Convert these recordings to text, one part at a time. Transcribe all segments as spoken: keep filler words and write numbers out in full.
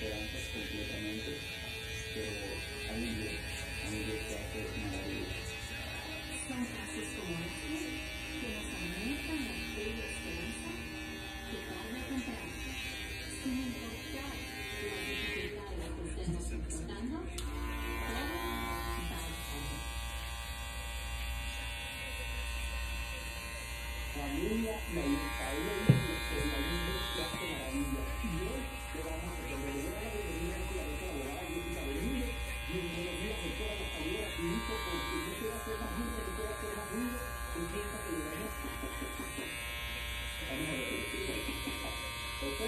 esperanzas completamente, pero hay un Dios, hay un Dios que hace maravillas. Son frases como esta que nos aumentan la fe y la esperanza que tarde o temprano, sin importar las dificultades que estemos enfrentando, todo va a estar bien. Familia, me gusta, hoy le digo que la Biblia que hace maravillas. Y hoy le vamos a hacer, le voy a dar la bienvenida a la doctora abogada Jessica Benítez. Bienvenida, doctora, nos ayuda rapidito porque no quiero hacer más ruido, no quiero hacer más ruido. Empieza a ayudarnos. Vamos a ver. Ok.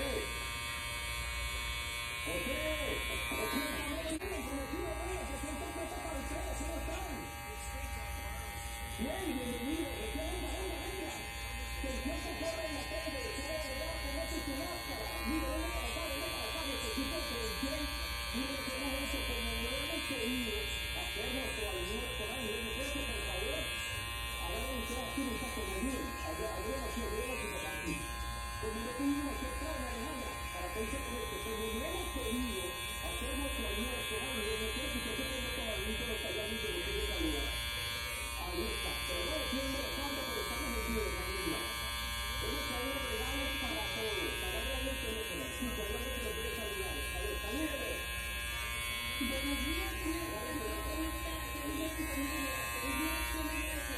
Ok. Ok, estamos bien, prometido, venga, que siempre presta para ustedes, ¿cómo están? Bien, bienvenido, venga, venga, venga. Que el tiempo corre en la calle, solo de verdad, ponete tu máscara. Mira, venga para acá, venga para acá, necesito atención. Mira, hacemos eso como lo hemos querido hacer nuestro almuerzo. Ay, yo no sé si por favor, ahora ustedes aquí no están como bien. Allá, allá, aquí, allá, aquí, por aquí. Pues mira, tú vienes aquí atrás, Alejandra, para que se conecte. Como lo hemos querido hacer nuestro almuerzo. Ay, yo no sé si usted se ponga con algún que no está allá, ni que lo quiere saludar. Ahí está. Pero bueno, siempre dejando, pero estamos en vivo, familia. Hemos traído regalos para todos. Agarra el teléfono. Sí, agarra que lo puede saludar. A ver, saludos. Buenos días, señor. ¿Cómo está? Buenos días, familia. Buenos días, familia.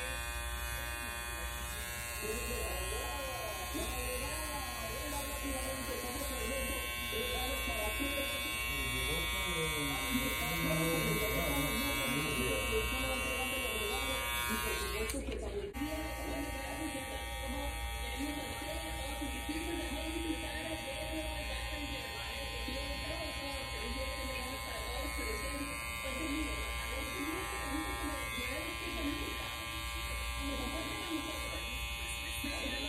Tiene que la abogada, la abogada. Venga rápidamente, estamos trayendo regalos para todos. Aquí estamos, como ya estamos viendo, mi querida producción va entregando los regalos. Y por supuesto que también quiero también regalos que están como tenemos a todos, a todos sus discípulos, a todos mis padres, Pedro, Jonathan, Jeremiah, que tienen todos, todos, que ellos tienen regalos para todos, pero ese ese es mi regalo. A ver, mira esta cajita que me llevé de este camino. Me comparto con nosotros.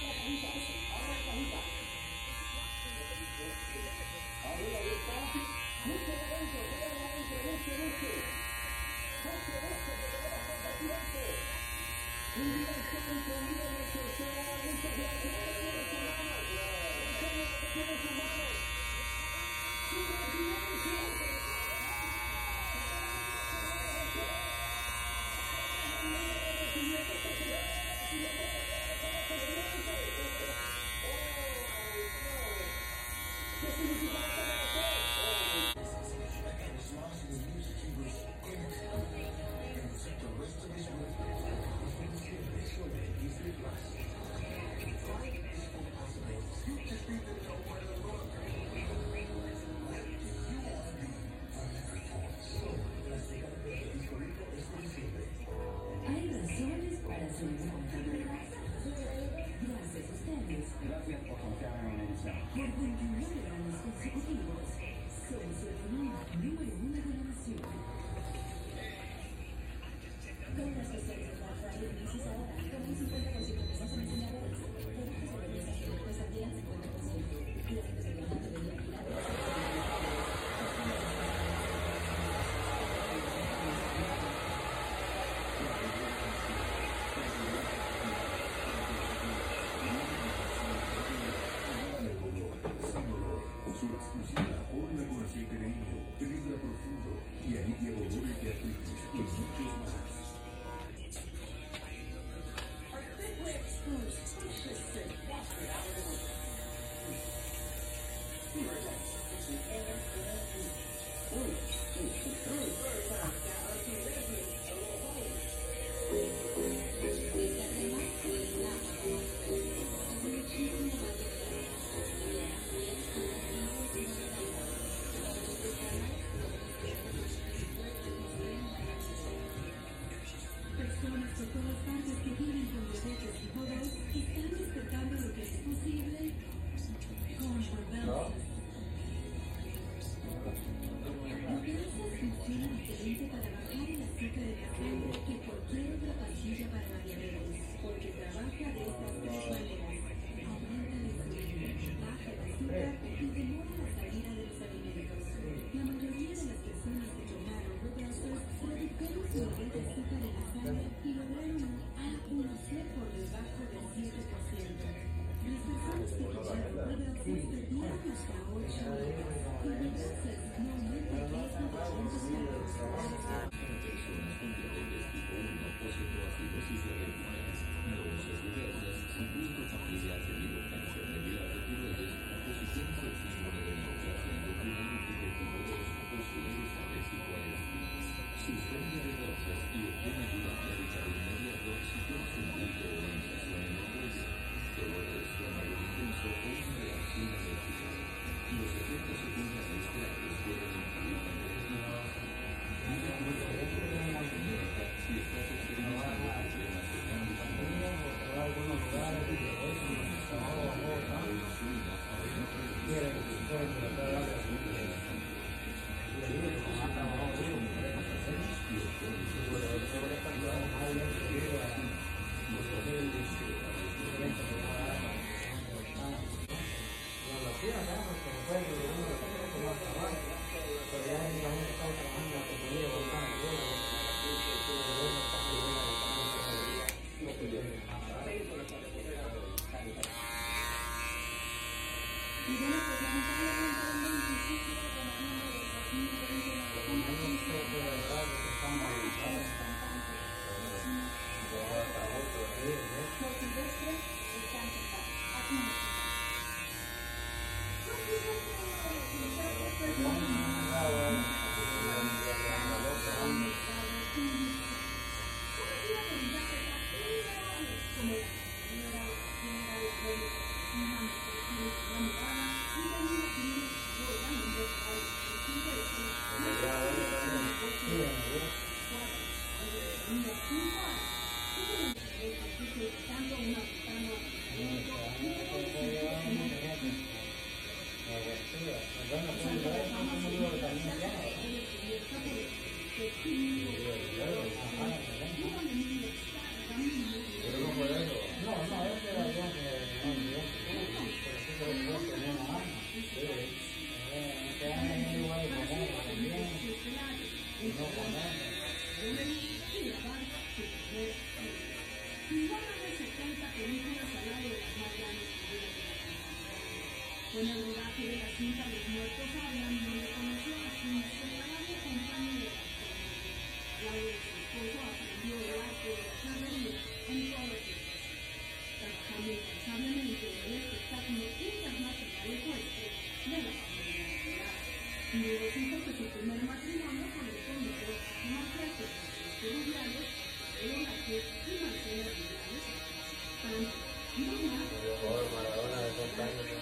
Con el rodaje de la cinta Los Muertos Hablan, donde conoció a su inseparable compañera. Laura y su esposo aprendió el arte de la charrería en todos los procesos, trabajando incansablemente en el espectáculo internacional ecuestre de la familia natural. Y luego supo que su primer matrimonio con el cómico Marquete Francisco Rubiales, Pedro Vázquez y Marcela Rubiales, tanto no más Maradona de Montaña.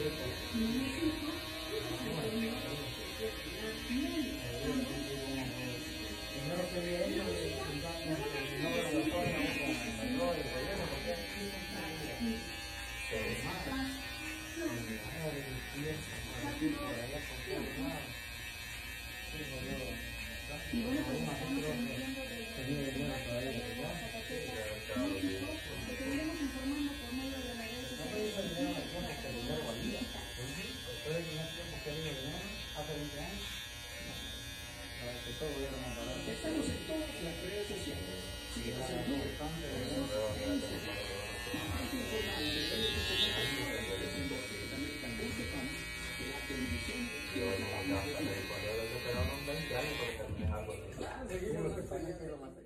Y bueno, pues estamos transmitiendo te seguiremos informando por medio de las redes sociales. Estamos en todas las redes sociales. Síguenos en YouTube, Yo no, ya, cuando yo lo superaba unos veinte años, porque terminé algo de... seguimos en España, pero más